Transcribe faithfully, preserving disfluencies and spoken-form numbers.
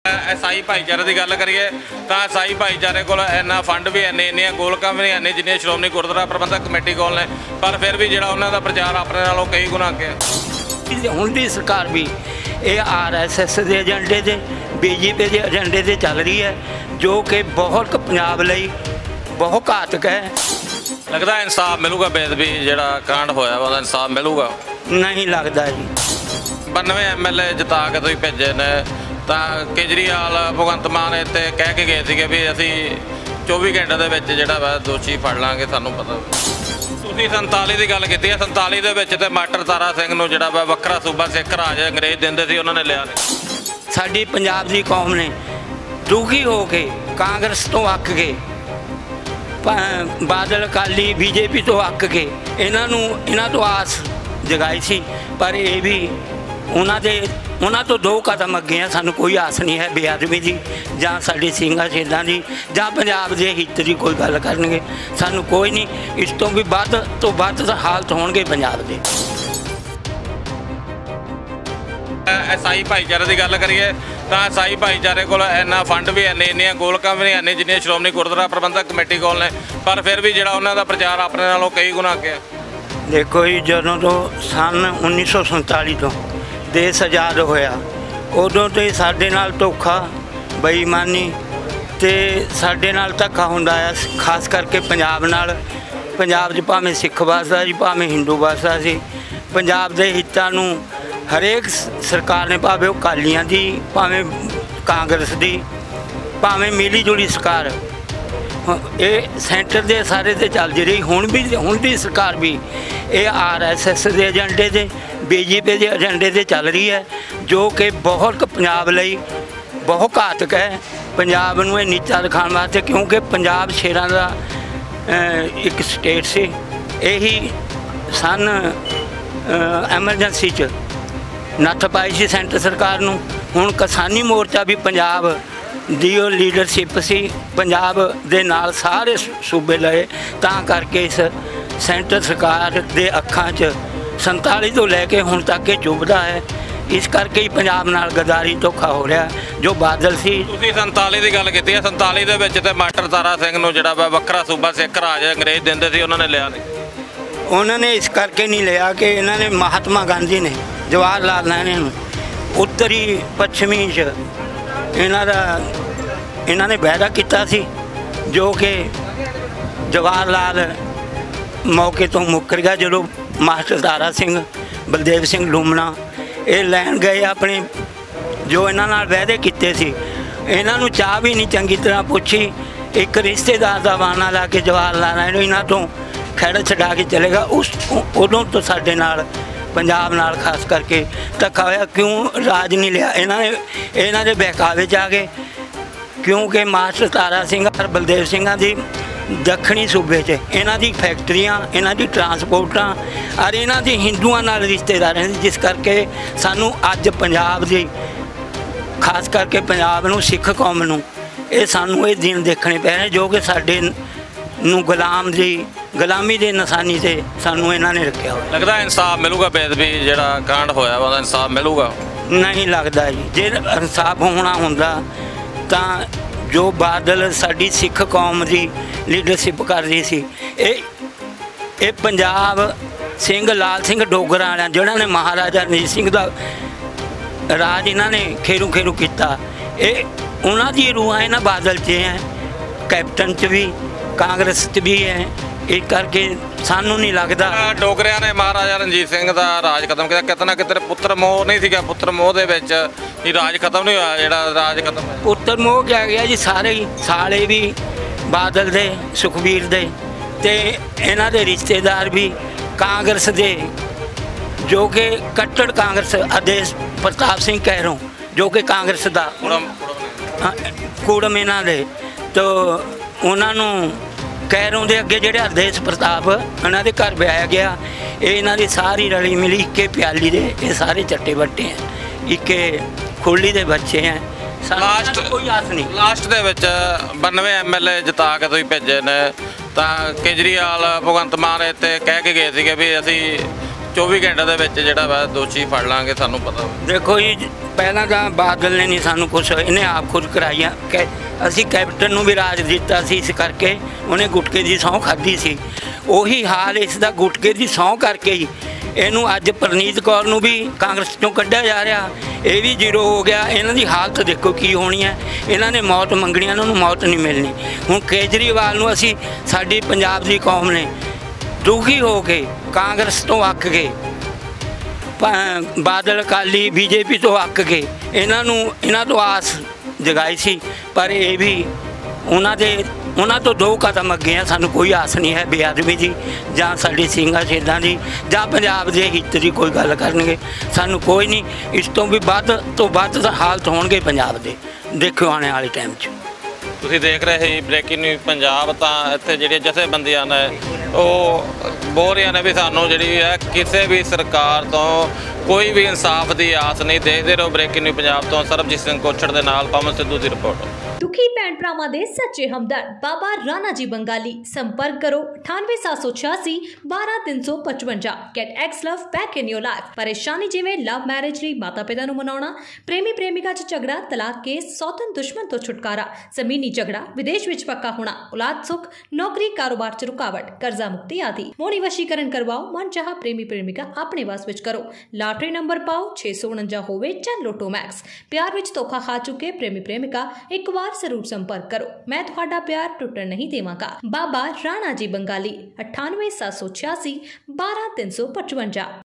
ईसाई भाईचारे की गल करिए तो ईसाई भाईचारे को इन्ना फंड भी है नहीं, इन्नियां गोलकां भी नहीं जिन्नियां श्रोमणी गुरुद्वारा प्रबंधक कमेटी कोल ने, पर फिर भी जिहड़ा उन्हां दा प्रचार अपने नालों कई गुना अगे है। हुण दी सरकार भी ये आर एस एस के एजेंडे से बीजेपी के एजेंडे से चल रही है, जो कि बहुत पंजाब लई बहुत घातक है। लगता है इंसाफ मिलूगा? बेदबी जिहड़ा कांड होया वा इंसाफ मिलूगा? नहीं लगता जी। बानवे एम एल ए जिता के तुसीं भेजे ने, तो केजरीवाल भगवंत मान इत्थे कह के गए थे भी असी चौबी घंटे के विच जिहड़ा वा दोषी फड़ लांगे। सानूं पता तुसीं संताली की गल कीती है, संताली दे विच ते मास्टर तारा सिंह नूं जिहड़ा वा वखरा सूबा सिख राज अंग्रेज दिंदे सी, उन्होंने लिया नहीं। साडी पंजाब दी कौम ने दुखी हो के कांग्रेस तो अक के, बादल अकाली बीजेपी तो अक के इन्हां नूं इन्हां तो आस जगाई सी, पर ये भी उन्हां दे उन्हां तो दो कदम अगे हैं। सानूं कोई आस नहीं है बेअदबी की जां साडी ਸਿੰਘਾਂ ਸ਼ਹੀਦਾਂ ਦੀ जां पंजाब के हित की कोई गल करनगे। सानूं कोई नहीं, इस तो भी वध तो वध हालत होणगे पंजाब दे। ईसाई भाईचारे की गल करिए तो ईसाई भाईचारे को इन्ना फंड भी है नहीं, इन्नियां गोलकां भी नहीं जिन्नियां श्रोमणी गुरुद्वारा प्रबंधक कमेटी कोल ने, पर फिर भी जिहड़ा उन्हां दा प्रचार अपने नालों कई गुना अगे है। देखो जी, जदों तो सन उन्नीस सौ संताली तो देश आज़ाद होया, उदों तो साडे नाल धोखा बेईमानी ते साडे नाल धक्का हुंदा आ, खास करके पंजाब नाल। पंजाब च भावें सिख वसदा जी, भावें हिंदू वसदा सी। पंजाब दे हितां नूं हरेक सरकार ने, भावें अकालियां दी भावें कांग्रेस दी भावें मिली जुली सरकार, ये सेंटर दे सारे ते चलदी रही। हुण भी हुण दी सरकार भी ये आर एस एस के एजेंडे से बीजेपी के एजेंडे से चल रही है, जो कि बहुत पंजाब लई बहुत घातक है। पंजाब नूं नीचा दिखाने वास्ते, क्योंकि पंजाब शेरां दा एक स्टेट से यही सन एमरजेंसी च नत्थ पाई सी सेंटर सरकार नूं। हुण किसानी मोर्चा भी पंजाब दी लीडरशिप सी, पंजाब दे नाल सारे सूबे लए, तां करके इस सेंटर सरकार दे अखां च संताली तो लैके हुण तक चुभदा है। इस करके ही पंजाब नाल गद्दारी धोखा हो रहा, जो बादल सी। तुसीं संताली की गल कीती है, संताली दे विच ते मास्टर तारा सिंह नूं जिहड़ा वा वखरा सूबा सिख राज अंग्रेज दिंदे सी, उन्होंने लिया नहीं। उन्होंने इस करके नहीं लिया कि इन्होंने महात्मा गांधी ने जवाहर लाल नेहरू नूं उत्तरी पश्चिमी च इन्हां दा इन्हां ने वायदा किया सी, जो कि जवाहर लाल मौके तो मुकर गया। जो मास्टर तारा सिंह बलदेव सिंह लूमना ये लैन गए अपने जो इन्हां नाल वायदे किए सी, इन्हां नूं चाह भी नहीं चंगी तरह पुछी। एक रिश्तेदार का बहाना ला के जवाहर लाल नेहरू इन्हां तो खैड़ छड़ा के चलेगा। उस उदों तो साडे नाल पंजाब नाल खास करके धक्का होया। क्यों राज नहीं लिया? इन्हां ने इन्हां दे बहकावे च आ गए, क्योंकि मास्टर तारा सिंह और बलदेव सिंह की दक्षिणी सूबे च इन्हां दी फैक्ट्रियां, इन्हां दी ट्रांसपोर्टां और इन्हां दी हिंदुआं नाल रिश्तेदार हैं, जिस करके सानू अज पंजाब दी खास करके पंजाब नूं सिख कौम नूं ये सानू ये दिन देखने पै रहे, जो कि साडे नूं गुलाम दी गुलामी दे निशानी से सानू इन्हां ने रखिया होया। लगता है इंसाफ मिलूगा? बेदबी जिहड़ा कांड होया वा इंसाफ मिलूगा? नहीं लगता जी। जे इंसाफ होना हुंदा तां जो बादल साडी सिख कौम की लीडरशिप कर रही सी, ये पंजाब सिंह लाल सिंह डोगरा वाले जिन्होंने महाराजा रणजीत सिंह का राज इन्हों ने खेरू खेरू किया, ये उन्हों की रूहां इन्हां बादल च हैं, कैप्टन च भी कांग्रेस च भी है। इस करके सानू नहीं लगता डोगरिया ने महाराजा रणजीत सिंह का राज खत्म किया। कितना कितने पुत्र मोह नहीं सीगा, पुत्र मोह दे विच ही राज खत्म नहीं होया, जिहड़ा राज खत्म होया पुत्र मोह क्या गया जी। सारे ही साले भी बादल दे सुखबीर दे ते इन्हां दे रिश्तेदार भी कांग्रेस दे, जो कि कट्टर कांग्रेस आदेश प्रताप सिंह कैरों जो कि कांग्रेस का कूड़म इन्हां दे, तो उन्होंने कैरों के अगे जो आदेश प्रताप इन्हों के घर ब्याया गया, ये इन्हों की सारी रली मिली इक्के प्याली दे, ये सारे चट्टे बट्टे हैं, इक्के खुली दे बच्चे हैं। लास्ट कोई आस नहीं। लास्ट दे विच बानवे एम एल ए जिता के तुसीं भेजे ने, तां केजरीवाल भगवंत मान इत्थे कह के गए थे भी असी चौबी घंटे के जिहड़ा वा दोषी फड़ लांगे। सानूं पता देखो जी, ਪਹਿਲਾਂ ਤਾਂ ਬਾਦਲ ਨੇ ਨਹੀਂ ਸਾਨੂੰ ਕੁਛ, ਇਹਨੇ ਆਪ ਖੁਦ ਕਰਾਈਆਂ ਕਿ ਅਸੀਂ ਕੈਪਟਨ ਨੂੰ ਵੀ ਰਾਜ ਦਿੱਤਾ ਸੀ, ਇਸ ਕਰਕੇ ਉਹਨੇ ਗੁਟਕੇ ਦੀ ਸਹੁੰ ਖਾਧੀ ਸੀ। ਉਹੀ ਹਾਲ ਇਸ ਦਾ ਗੁਟਕੇ ਦੀ ਸਹੁੰ ਕਰਕੇ ਹੀ ਇਹਨੂੰ ਅੱਜ ਪਰਨੀਤ ਕੌਰ ਨੂੰ ਵੀ ਕਾਂਗਰਸ ਚੋਂ ਕੱਢਿਆ ਜਾ ਰਿਹਾ, ਇਹ ਵੀ ਜ਼ੀਰੋ ਹੋ ਗਿਆ। ਇਹਨਾਂ ਦੀ ਹਾਲਤ ਦੇਖੋ ਕੀ ਹੋਣੀ ਹੈ। ਇਹਨਾਂ ਨੇ ਮੌਤ ਮੰਗਣੀ, ਇਹਨਾਂ ਨੂੰ ਮੌਤ ਨਹੀਂ ਮਿਲਣੀ। ਹੁਣ ਕੇਜਰੀਵਾਲ ਨੂੰ ਅਸੀਂ, ਸਾਡੀ ਪੰਜਾਬ ਦੀ ਕੌਮ ਨੇ ਦੁਖੀ ਹੋ ਕੇ ਕਾਂਗਰਸ ਤੋਂ ਅੱਕ ਗਏ, ਬਾਦਲ ਅਕਾਲੀ ਬੀਜੇਪੀ ਤੋਂ ਅੱਕ ਗਏ। ਇਹਨਾਂ ਨੂੰ ਇਹਨਾਂ ਤੋਂ ਆਸ ਜਗਾਈ ਸੀ, ਪਰ ਇਹ ਵੀ ਉਹਨਾਂ ਦੇ ਉਹਨਾਂ ਤੋਂ ਦੋ ਕਦਮ ਅੱਗੇ ਆ। ਸਾਨੂੰ ਕੋਈ ਆਸ ਨਹੀਂ ਹੈ ਬੇਅਦਬੀ ਦੀ ਜਾਂ ਸਾਡੀ ਸਿੰਘਾਂ ਸ਼ਹੀਦਾਂ ਦੀ ਜਾਂ ਪੰਜਾਬ ਦੇ ਹਿੱਤ ਦੀ ਕੋਈ ਗੱਲ ਕਰਨਗੇ, ਸਾਨੂੰ ਕੋਈ ਨਹੀਂ। ਇਸ ਤੋਂ ਵੀ ਵੱਧ ਤੋਂ ਵੱਧ ਹਾਲਤ ਹੋਣਗੇ ਪੰਜਾਬ ਦੇ, ਦੇਖਿਓ ਆਉਣ ਵਾਲੇ ਟਾਈਮ 'ਚ। ਤੁਸੀਂ ਦੇਖ ਰਹੇ ਸੀ ਬ੍ਰੇਕਿੰਗ ਨਿਊਜ਼ ਪੰਜਾਬ। ਤਾਂ ਇੱਥੇ ਜਿਹੜੀਆਂ ਜਥੇਬੰਦੀਆਂ ਨੇ ਉਹ ਬੋਲ ਰਹੀਆਂ ਨੇ ਵੀ ਸਾਨੂੰ ਜਿਹੜੀ ਹੈ ਕਿਸੇ ਵੀ ਸਰਕਾਰ ਤੋਂ ਕੋਈ ਵੀ ਇਨਸਾਫ ਦੀ ਆਸ ਨਹੀਂ। ਦੇਖਦੇ ਰਹੋ ਬ੍ਰੇਕਿੰਗ ਨਿਊਜ਼ ਪੰਜਾਬ ਤੋਂ ਸਰਬਜੀਤ ਸਿੰਘ ਕੋਛੜ ਦੇ ਨਾਲ ਪਵਨ ਸਿੱਧੂ ਦੀ ਰਿਪੋਰਟ। दुखी भैन भरावां दे सच्चे हमदर्द बाबा राणा जी बंगाली। संपर्क करो अठानवे सात सौ छियासी बारह तीन सौ पचवंजा। Get ex love back in your life. परेशानी जिवें लव मैरिज लई माता पिता नूं मनाउणा, प्रेमी प्रेमिका च झगड़ा, तलाक केस, सौतन दुश्मन तो छुटकारा, जमीनी झगड़ा, विदेश विच पक्का होना, औलाद सुख, नौकरी कारोबार च रुकावट, कर्जा मुक्ति आदि। मोनी वशीकरण करवाओ, मन चाह प्रेमी प्रेमिका अपने वस विच करो। लॉटरी नंबर पाओ छे सौ उनंजा होवे चाहे लोटो मैक्स। प्यार विच धोखा खा चुके प्रेमी प्रेमिका एक बार जरूर संपर्क करो। मैं तुहाडा प्यार टुटण नहीं देवांगा। बाबा राणा जी बंगाली अठानवे सात सौ छियासी बारह तीन सौ पचवंजा।